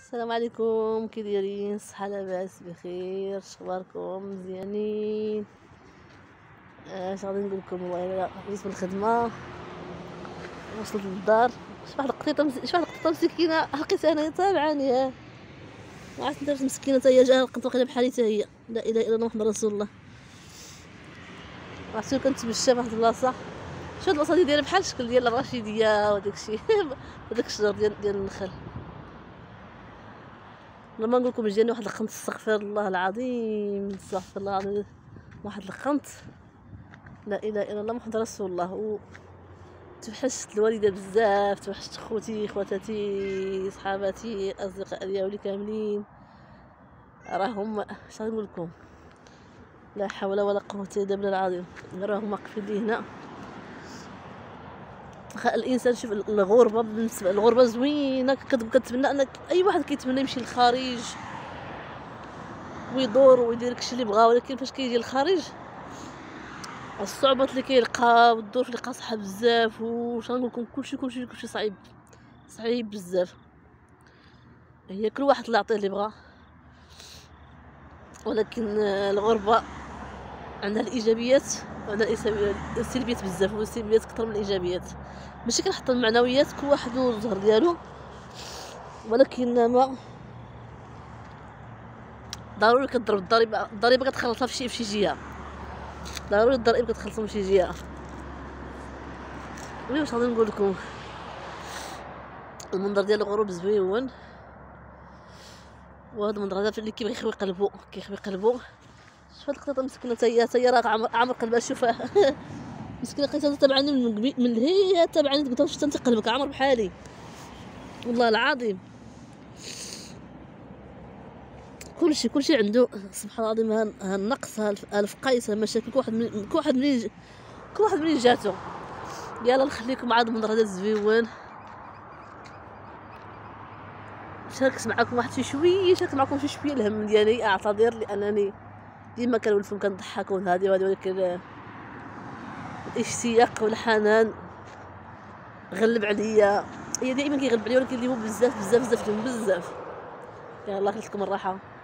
السلام عليكم، كي دايرين؟ صحة لاباس بخير؟ شخباركم؟ مزيانين؟ اش غادي نقول لكم؟ والله جيت من الخدمه وصلت للدار، شحال القطيطه مسكينه لقيتها انايا تابعاني. ما عرفت ندير مسكينه حتى هي جا لقيت واقيلا بحالي حتى هي. لا اله الا الله محمد رسول الله. عرفتو كنتمشى فواحد البلاصه، شوف البلاصه دايره بحال الشكل ديال الرشيديه وداكشي وداك الشجر ديال النخل. لما نقول لكم جاني واحد الخنت، استغفر الله العظيم، استغفر الله العظيم، واحد الخنت لا اله الا الله محمد رسول الله. توحشت الوالده بزاف، توحشت خوتي خواتاتي صحاباتي الاصدقاء ديالي كاملين، راهم اش غنقول لكم، لا حول ولا قوه الا بالله العظيم، راهم واقفين لي هنا. الانسان شوف الغربه، بالنسبه الغربه زوينه، كتمنى انك اي واحد كيتمنى يمشي للخارج ويدور ويدير داكشي اللي بغا، ولكن فاش كيجي للخارج الصعوبات اللي كيلقى والظروف اللي قاصحه بزاف، واش غنقول لكم، كلشي صعيب بزاف. هي كل واحد الله يعطيه اللي بغا، ولكن الغربه عندها الايجابيات وعندها السلبيات بزاف، والسلبيات اكثر من الايجابيات. ماشي كنحط المعنويات، كل واحد والزهر ديالو، ولكن ما ضروري كتضرب الضريبه كتخلصها في شي جهه، ضروري الضرائب كتخلصهم في شي جهه. واش غادي نقول لكم، المنظر ديال الغروب زويون، وهذا المنظر هذا اللي كيبغي يخوي قلبو. شوف هاد القطيطه مسكينه حتى هي راه عامر قلبها. شوفها مسكينه، لقيتها تابعاني من هي تابعاني، قلت لها واش انت قلبك عامر بحالي والله العظيم. كلشي عنده سبحان الله العظيم، ها النقص، ها الفقايس، ها المشاكل، كل واحد منين جاتو. يلا نخليكم مع هذا المنظر هذا الزويون، شاركت معكم شي شويه الهم ديالي. اعتذر لانني ديما كنولفكم كنضحك وهادي، ولكن الاشتياق والحنان غلب عليا، هي دائما كيغلب عليا، ولكن اللي هو بزاف. يلا خليكم الراحه.